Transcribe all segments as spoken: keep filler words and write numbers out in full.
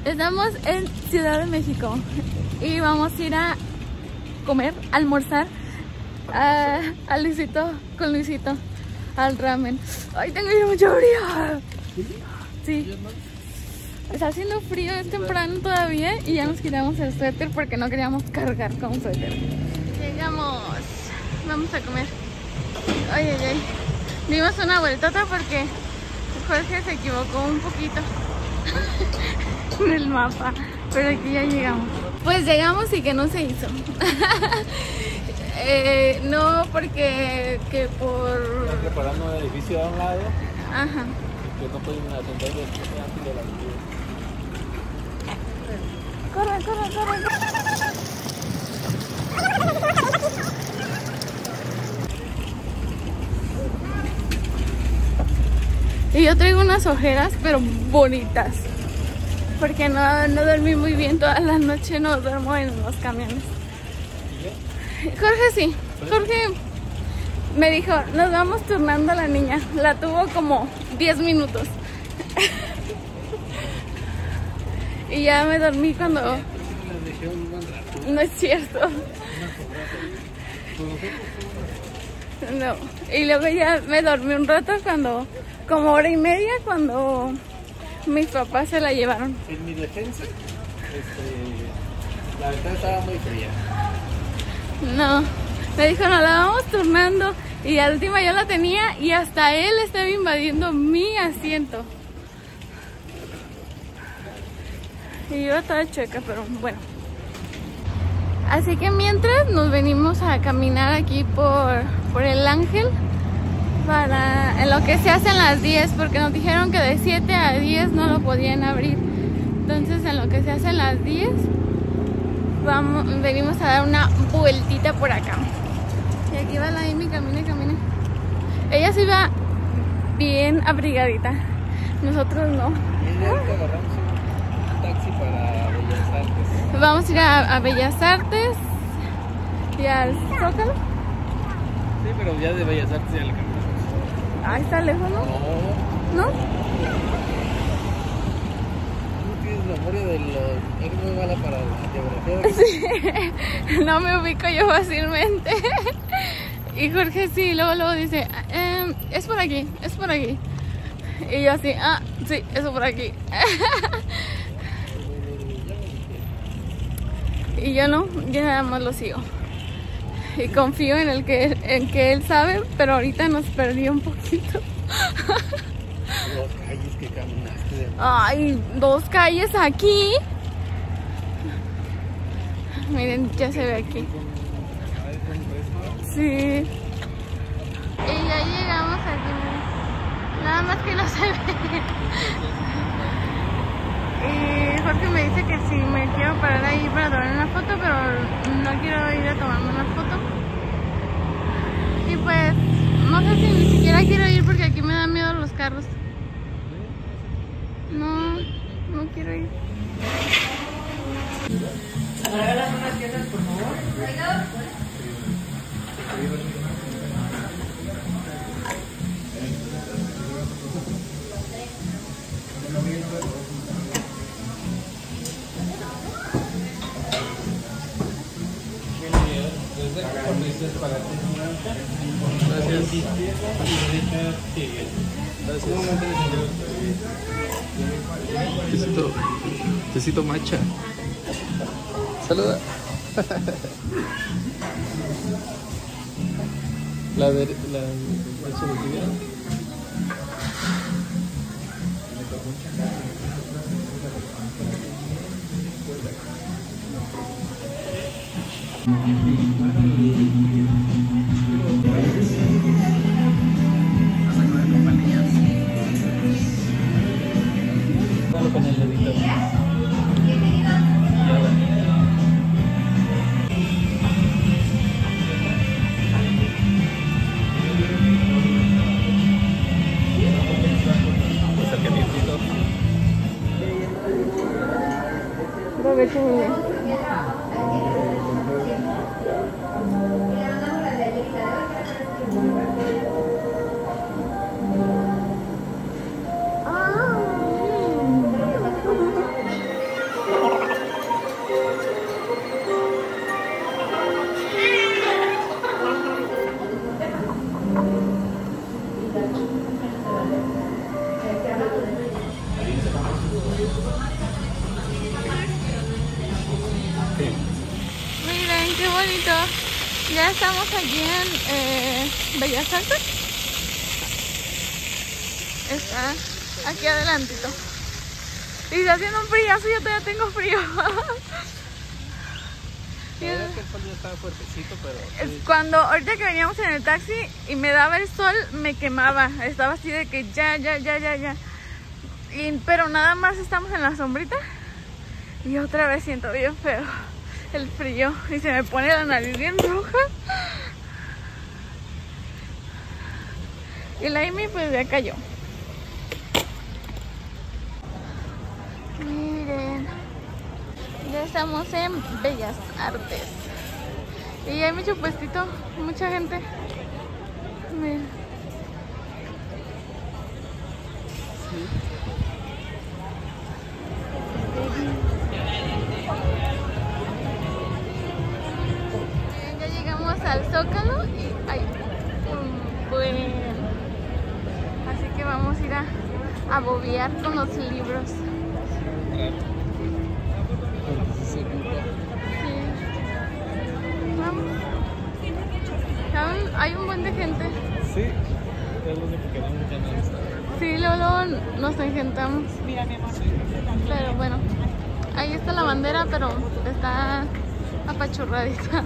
Estamos en Ciudad de México y vamos a ir a comer, almorzar a, a Luisito, con Luisito, al ramen. Ay, tengo yo mucho frío. Sí. Está haciendo frío, es temprano todavía y ya nos quitamos el suéter porque no queríamos cargar con suéter. Llegamos, vamos a comer. Ay, ay, ay. Dimos una vueltota porque Jorge se equivocó un poquito en el mapa, pero aquí ya llegamos. Pues llegamos y que no se hizo. eh, no porque que por... Están preparando un edificio a un lado. Ajá. Que no pueden atender de la vida. Corre, corre, corre, corre. Y yo traigo unas ojeras, pero bonitas. Porque no, no dormí muy bien toda la noche, no duermo en los camiones. Jorge sí, Jorge me dijo, nos vamos turnando a la niña. La tuvo como diez minutos. Y ya me dormí cuando... No es cierto. No. Y luego ya me dormí un rato cuando... Como hora y media cuando mis papás se la llevaron. En mi defensa, este, la ventana estaba muy fría. No. Me dijo, no, la vamos turnando. Y al última yo la tenía y hasta él estaba invadiendo mi asiento. Y yo estaba chueca, pero bueno. Así que mientras nos venimos a caminar aquí por, por el Ángel para en lo que se hacen las diez, porque nos dijeron que de siete a diez no lo podían abrir. Entonces en lo que se hacen las diez vamos, venimos a dar una vueltita por acá. Y aquí va la Amy, camina, camina. Ella sí va bien abrigadita. Nosotros no. Taxi para Bellas Artes. Vamos a ir a, a Bellas Artes y al Zócalo. Sí, pero ya de Bellas Artes ya le cambiamos. Ah, está lejos, ¿no? No. ¿No? ¿Tú tienes memoria de los... ¿Eres muy mala para la geografía? Sí, no me ubico yo fácilmente. Y Jorge sí, luego luego dice, eh, es por aquí, es por aquí. Y yo así, ah, sí, eso por aquí. Y yo no, yo nada más lo sigo. Y confío en el que en que él sabe, pero ahorita nos perdió un poquito. Dos calles que caminaste. Ay, dos calles aquí. Miren, ya se ve aquí. Sí. Y ya llegamos aquí. Nada más que no se ve. Y Jorge me dice que si me quiero parar ahí para tomar una foto, pero no quiero ir a tomarme una foto. Y pues, no sé si ni siquiera quiero ir porque aquí me dan miedo los carros. No, no quiero ir. Regalas unas piezas, por favor. Gracias. Tecito, tecito matcha. Saluda. La de la leche de tibia. Con el dedito. Provecho, niña. bonito. Ya estamos aquí en eh, Bellas Artes. Está aquí adelantito. Y está haciendo un friazo, yo todavía tengo frío. La verdad es que el sol ya estaba fuertecito, pero... Es cuando, ahorita que veníamos en el taxi y me daba el sol, me quemaba. Estaba así de que ya, ya, ya, ya, ya. Y, pero nada más estamos en la sombrita. Y otra vez siento bien feo el frío. Y se me pone la nariz bien roja. Y la Amy pues ya cayó. Miren. Ya estamos en Bellas Artes. Y hay mucho puestito, mucha gente. Miren. Miren, ya llegamos al Zócalo y ay, un buen. Así que vamos a ir a, a bobear con los libros. se ocupa. Sí. Vamos. ¿Saben? Hay un buen de gente. Sí, es lo único que no me gusta. Sí, luego, luego nos engentamos. Mira, mi amor. Pero bueno, ahí está la bandera, pero está apachurradita.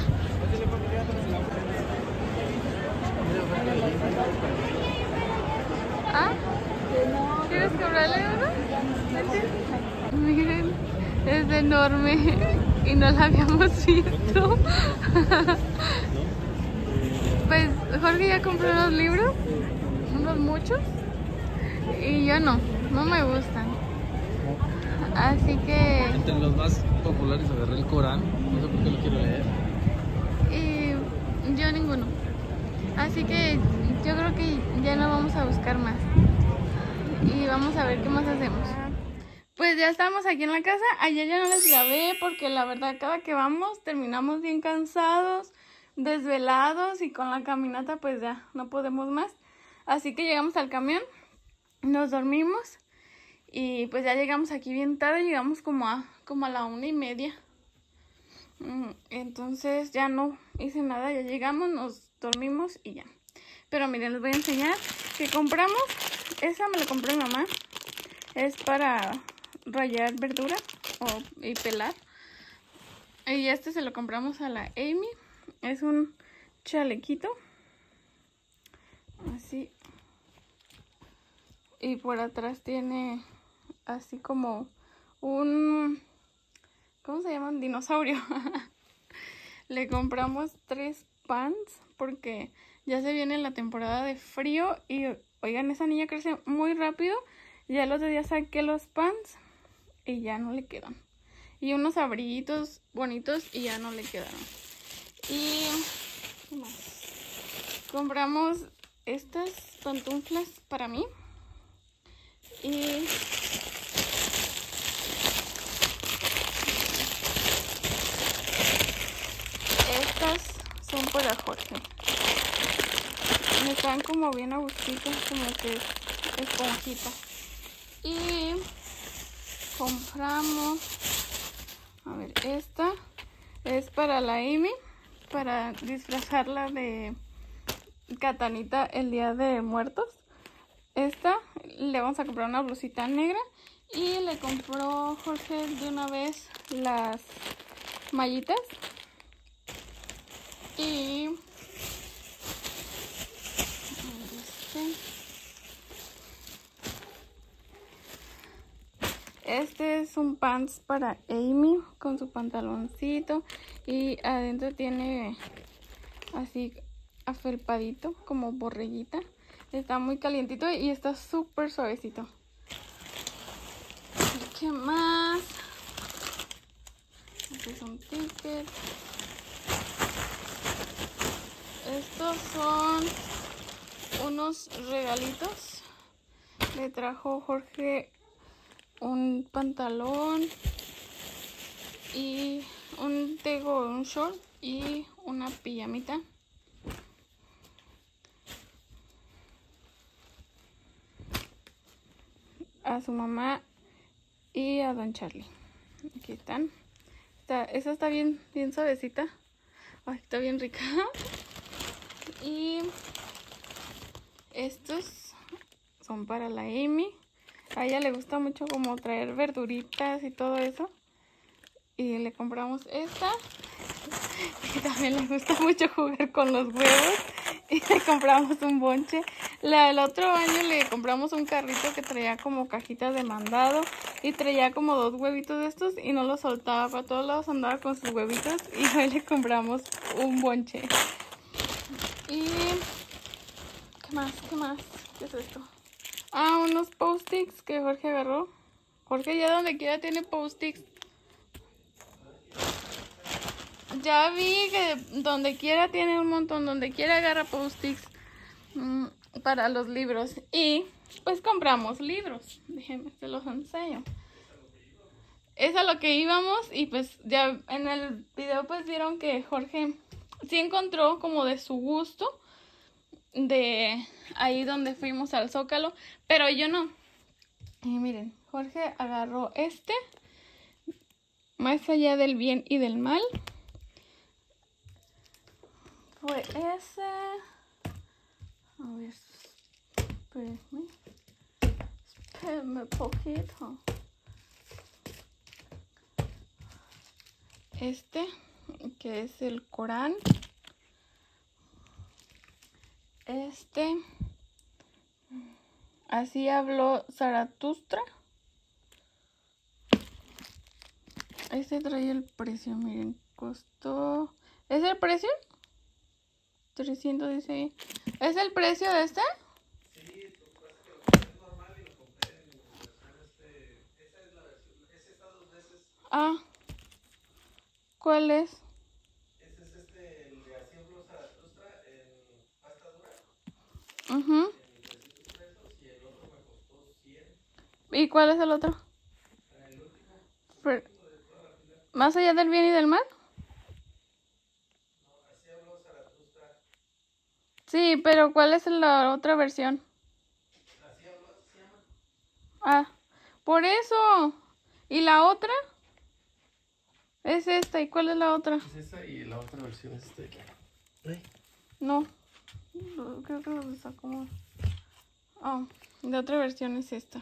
¿Ah? ¿Quieres cobrarle uno? Miren, es enorme y no la habíamos visto. Pues Jorge ya compró unos libros, unos muchos, y yo no, no me gustan. Así que... Entre los más populares agarré el Corán, no sé por qué lo quiero leer. Y yo ninguno. Así que yo creo que ya no vamos a buscar más. Y vamos a ver qué más hacemos. Pues ya estamos aquí en la casa. Ayer ya no les grabé porque la verdad cada que vamos terminamos bien cansados, desvelados, y con la caminata pues ya no podemos más. Así que llegamos al camión, nos dormimos y pues ya llegamos aquí bien tarde. Llegamos como a, como a la una y media. Entonces ya no hice nada, ya llegamos, nos dormimos y ya. Pero miren, les voy a enseñar que compramos. Esa me la compró mi mamá. Es para rallar verdura o, y pelar. Y este se lo compramos a la Amy. Es un chalequito. Así. Y por atrás tiene así como un... ¿Cómo se llama? Un dinosaurio. Le compramos tres pants porque ya se viene la temporada de frío y oigan, esa niña crece muy rápido. Ya el otro día saqué los pants y ya no le quedan. Y unos abriguitos bonitos y ya no le quedaron. Y ¿qué más? Compramos estas pantuflas para mí. Y estas son para Jorge. Me están como bien a gustito, como que esponjita. Y compramos, a ver, esta es para la Amy, para disfrazarla de Catanita el día de muertos. Esta le vamos a comprar una blusita negra y le compró Jorge de una vez las mallitas. Y este es un pants para Amy con su pantaloncito y adentro tiene así afelpadito como borreguita. Está muy calientito y está súper suavecito. ¿Qué más? Este es un ticket. Estos son unos regalitos. Le trajo Jorge un pantalón y un tego, un short y una pijamita. A su mamá y a don Charlie. Aquí están. Está, esa está bien, bien suavecita. Ay, está bien rica. Y estos son para la Amy. A ella le gusta mucho como traer verduritas y todo eso. Y le compramos esta. Y también le gusta mucho jugar con los huevos. Y le compramos un bonche. La, el otro año le compramos un carrito que traía como cajitas de mandado. Y traía como dos huevitos de estos y no los soltaba. Para todos lados andaba con sus huevitos. Y hoy le compramos un bonche. Y... ¿qué más? ¿Qué más? ¿Qué es esto? Ah, unos post-its que Jorge agarró. Jorge ya donde quiera tiene post-its. Ya vi que donde quiera tiene un montón. Donde quiera agarra post-its mmm, para los libros. Y pues compramos libros. Déjenme, se los enseño. Es a lo que íbamos. Y pues ya en el video pues vieron que Jorge sí encontró como de su gusto. De ahí donde fuimos al Zócalo, pero yo no. Y miren, Jorge agarró este, Más allá del bien y del mal. Fue ese. A ver, espérenme. Espérenme un poquito. Este, que es el Corán. Este, así habló Zaratustra. Este trae el precio, miren, costó... ¿Es el precio? trescientos dice ahí. ¿Es el precio de este? Sí, lo que pasa es que lo compré normal y lo compré en versión este... Esa es la versión, ese está dos veces. Ah, ¿cuál es? Ese es este, el de así habló Zaratustra en pasta dura. Uh-huh. En trescientos pesos y el otro me costó cien. ¿Y cuál es el otro? El último. Pero, ¿Más allá del bien y del mal? No, así habló Zaratustra. Sí, pero ¿cuál es la otra versión? Así habló, así se llama. Ah, por eso. ¿Y la otra? Es esta. ¿Y cuál es la otra? Es esa y la otra versión es esta de aquí. ¿Eh? No. Creo que lo desacomodó. Oh, la otra versión es esta.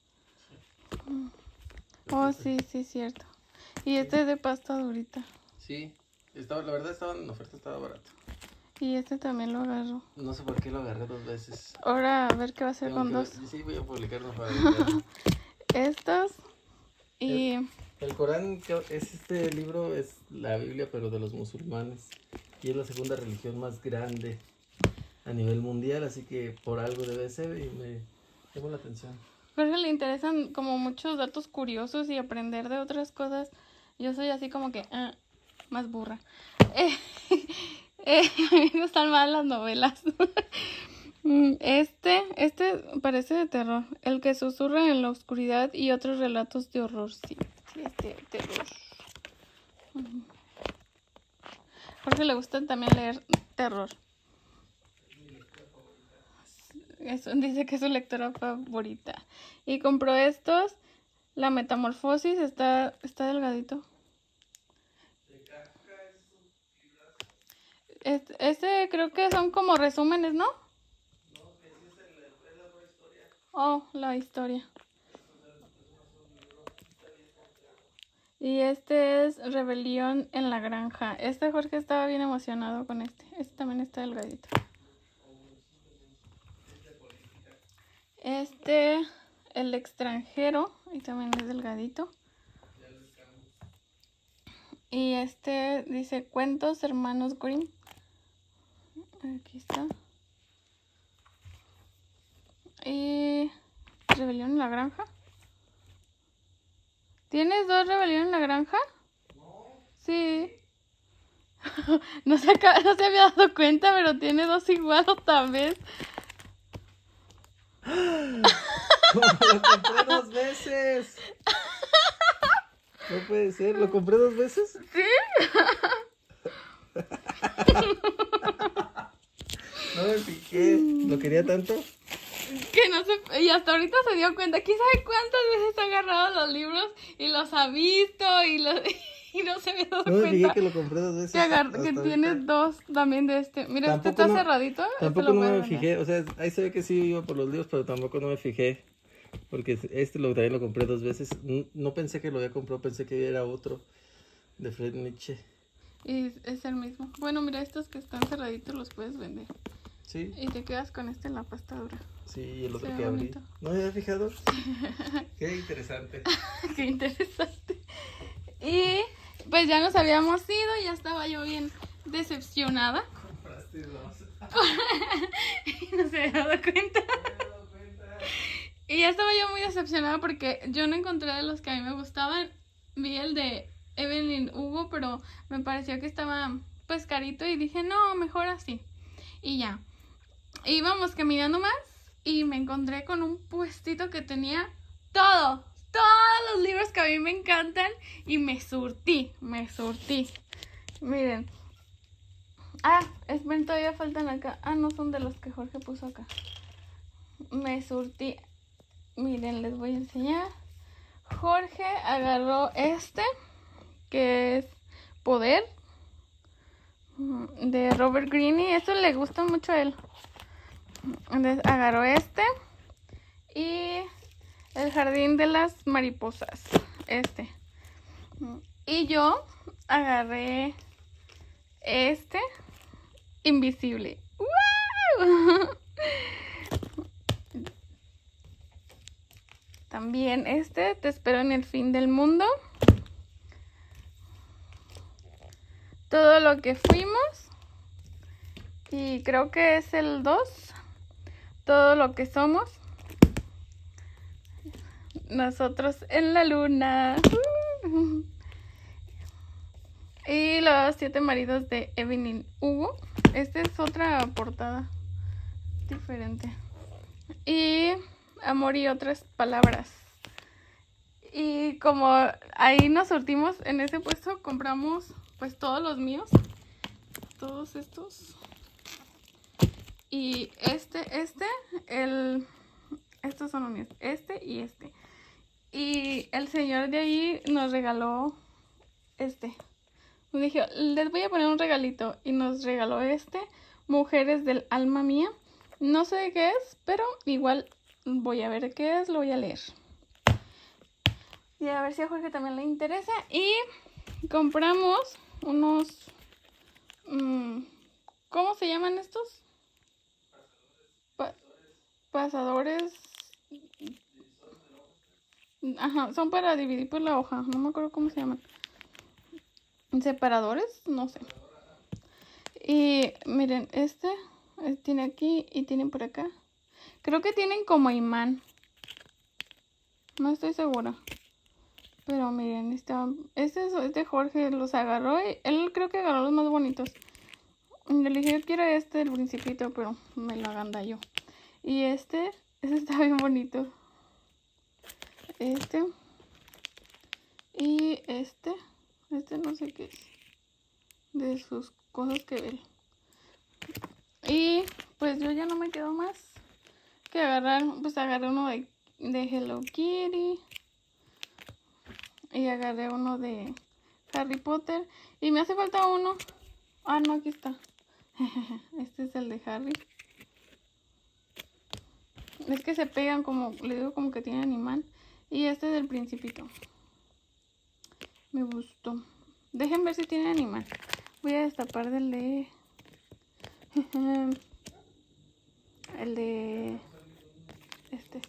Oh, sí, sí, cierto. Y este es de pasta durita. Sí, estaba, la verdad estaba en oferta, estaba barato. Y este también lo agarro. No sé por qué lo agarré dos veces. Ahora a ver qué va a hacer Tengo con que dos. ver- Sí, voy a publicarlo para venderlo. Estos. Y... El Corán que es este libro, es la Biblia, pero de los musulmanes. Y es la segunda religión más grande a nivel mundial, así que por algo debe ser y me llamó la atención. Jorge le interesan como muchos datos curiosos y aprender de otras cosas. Yo soy así como que ah, más burra. Eh, eh, a mí me gustan más las novelas. Este, este parece de terror. El que susurra en la oscuridad y otros relatos de horror. Sí, sí, este terror. Jorge le gusta también leer terror. Eso, dice que es su lectora favorita. Y compró estos. La Metamorfosis. Está, está delgadito. Este, este creo que son como resúmenes, ¿no? Oh, la historia. Y este es Rebelión en la Granja. Este Jorge estaba bien emocionado con este. Este también está delgadito. Este, El extranjero. Y también es delgadito. Y este dice Cuentos Hermanos Grimm. Aquí está. Y Rebelión en la Granja. ¿Tienes dos Rebelión en la Granja? No. Sí. no, se acaba, no se había dado cuenta, pero tiene dos igual otra vez. Lo compré dos veces. No puede ser, ¿lo compré dos veces? Sí. No me fijé, ¿lo quería tanto? Que no se... Y hasta ahorita se dio cuenta. ¿Quién sabe cuántas veces ha agarrado los libros y los ha visto y los... y no se había dado No me fijé cuenta que lo compré dos veces. que, agar- que hasta tienes ahorita. dos también de este. Mira, este Tampoco está no- cerradito. este Tampoco lo no puedes me vender. fijé, o sea, ahí se ve que sí iba por los libros, pero tampoco no me fijé. Porque este lo, también lo compré dos veces. No, no pensé que lo había comprado, pensé que era otro de Fred Nietzsche. Y es el mismo. Bueno, mira, estos que están cerraditos los puedes vender. Sí, Y te quedas con este en la pasta dura. sí, y el otro Se ve que abrí. bonito. ¿No me había fijado? Qué interesante. Qué interesante. Y pues ya nos habíamos ido, ya estaba yo bien decepcionada. Compraste dos. Y no se había dado cuenta. Y ya estaba yo muy decepcionada porque yo no encontré de los que a mí me gustaban. Vi el de Evelyn Hugo, pero me pareció que estaba pues carito y dije, no, mejor así. Y ya. Íbamos caminando más y me encontré con un puestito que tenía todo, todos los libros que a mí me encantan y me surtí, me surtí. Miren. Ah, esperen, todavía faltan acá. Ah, no son de los que Jorge puso acá. Me surtí. Miren, les voy a enseñar. Jorge agarró este, que es Poder, de Robert Greene. Esto le gusta mucho a él. Entonces agarró este. Y El Jardín de las Mariposas. Este. Y yo agarré este. Invisible. ¡Wow! También este, Te espero en el fin del mundo. Todo lo que fuimos. Y creo que es el dos. Todo lo que somos. Nosotros en la luna. Y los siete maridos de Evelyn Hugo. Esta es otra portada diferente. Y Amor y otras palabras. Y como ahí nos surtimos en ese puesto, compramos pues todos los míos. Todos estos. Y este, este, el... Estos son los míos. Este y este. Y el señor de ahí nos regaló este. Nos dijo, les voy a poner un regalito. Y nos regaló este. Mujeres del alma mía. No sé de qué es, pero igual voy a ver qué es, lo voy a leer. Y a ver si a Jorge también le interesa. Y compramos unos... Mmm, ¿cómo se llaman estos? Pa pasadores. Ajá, son para dividir por la hoja. No me acuerdo cómo se llaman. Separadores, no sé. Y miren, este tiene aquí y tiene por acá. Creo que tienen como imán. No estoy segura. Pero miren, este, este es de Jorge, los agarró y él creo que agarró los más bonitos. Le dije, yo quiero este del Principito, pero me lo agandalló. Y este, este está bien bonito. Este. Y este. Este no sé qué es. De sus cosas que ve. Y pues yo ya no me quedo más que agarrar. Pues agarré uno de, de Hello Kitty. Y agarré uno de Harry Potter. Y me hace falta uno. Ah, no, aquí está. Este es el de Harry. Es que se pegan como, le digo como que tienen imán. Y este es del Principito. Me gustó. Dejen ver si tienen imán. Voy a destapar del de... el de... Este.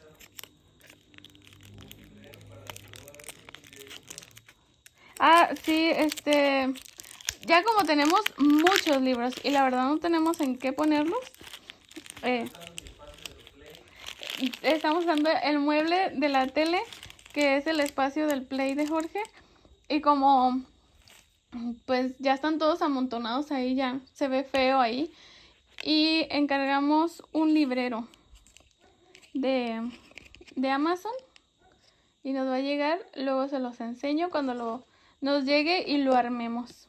Ah, sí, este... Ya como tenemos muchos libros y la verdad no tenemos en qué ponerlos, eh, estamos usando el mueble de la tele, que es el espacio del Play de Jorge. Y como pues ya están todos amontonados ahí, ya se ve feo ahí. Y encargamos un librero de, de Amazon. Y nos va a llegar, luego se los enseño cuando lo, nos llegue y lo armemos.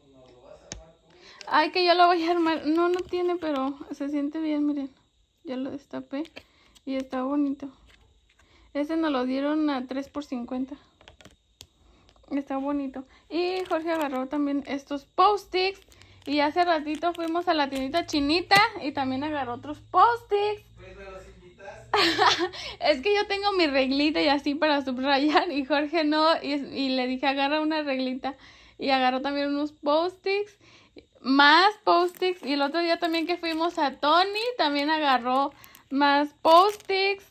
Ay, que yo lo voy a armar. No, no tiene, pero se siente bien, miren. Ya lo destapé y está bonito. Este nos lo dieron a tres por cincuenta. Está bonito. Y Jorge agarró también estos post-its. Y hace ratito fuimos a la tiendita chinita y también agarró otros post-its. Pues me los invitaste. Es que yo tengo mi reglita y así para subrayar y Jorge no. Y, y le dije agarra una reglita. Y agarró también unos post-its. Más post-its. Y el otro día también que fuimos a Tony también agarró más post-its.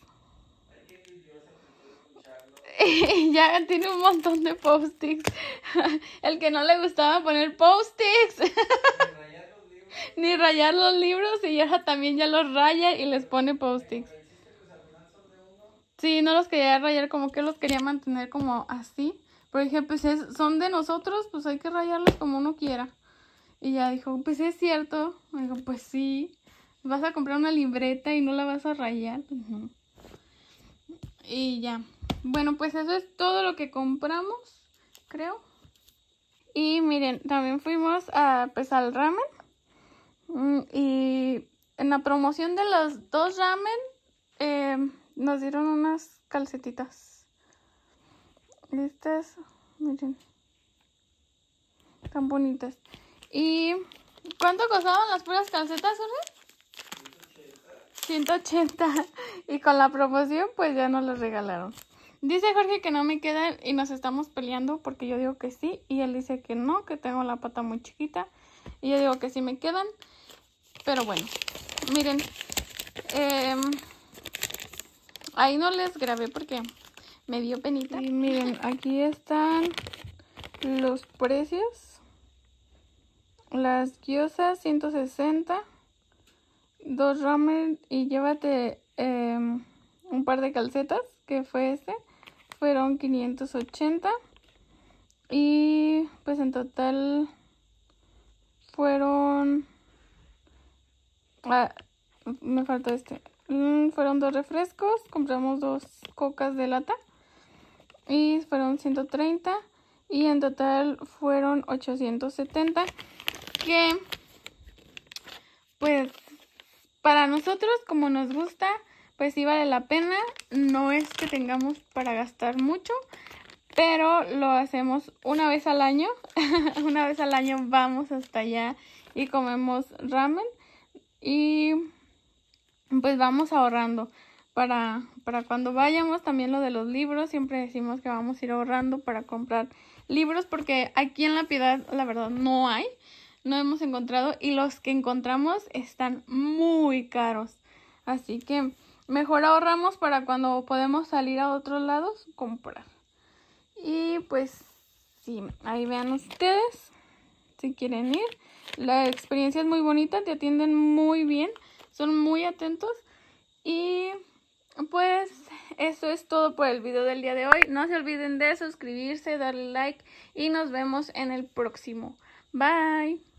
Y ya tiene un montón de post-its. El que no le gustaba poner post-its. Ni rayar los libros. Y ya también ya los raya y les pone post-its. Sí, no los quería rayar, como que los quería mantener como así. Pero dije, pues es, son de nosotros, pues hay que rayarlos como uno quiera. Y ya dijo, pues es cierto. Me dijo, pues sí. Vas a comprar una libreta y no la vas a rayar. Uh-huh. Y ya. Bueno, pues eso es todo lo que compramos, creo. Y miren, también fuimos a, pues, al ramen. Y en la promoción de los dos ramen, eh, nos dieron unas calcetitas. Estas, miren, tan bonitas. ¿Y cuánto costaban las puras calcetas, Jorge? ciento ochenta. Y con la promoción, pues ya nos las regalaron. Dice Jorge que no me quedan y nos estamos peleando porque yo digo que sí. Y él dice que no, que tengo la pata muy chiquita. Y yo digo que sí me quedan. Pero bueno, miren. Eh, ahí no les grabé porque me dio penita. Y miren, aquí están los precios. Las gyozas ciento sesenta. Dos ramen y llévate eh, un par de calcetas, que fue este. Fueron quinientos ochenta. Y pues en total fueron... Ah, me faltó este. Mm, fueron dos refrescos. Compramos dos cocas de lata. Y fueron ciento treinta. Y en total fueron ochocientos setenta. Que pues para nosotros, como nos gusta, pues sí vale la pena. No es que tengamos para gastar mucho, pero lo hacemos una vez al año. Una vez al año vamos hasta allá y comemos ramen. Y pues vamos ahorrando para, para cuando vayamos. También lo de los libros, siempre decimos que vamos a ir ahorrando para comprar libros, porque aquí en La Piedad la verdad no hay, no hemos encontrado, y los que encontramos están muy caros. Así que mejor ahorramos para cuando podemos salir a otros lados comprar. Y pues sí, ahí vean ustedes si quieren ir. La experiencia es muy bonita, te atienden muy bien, son muy atentos. Y pues eso es todo por el video del día de hoy. No se olviden de suscribirse, darle like y nos vemos en el próximo. Bye.